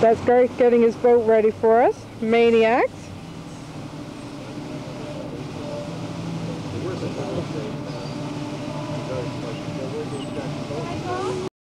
That's Garth getting his boat ready for us. Maniacs. Where's the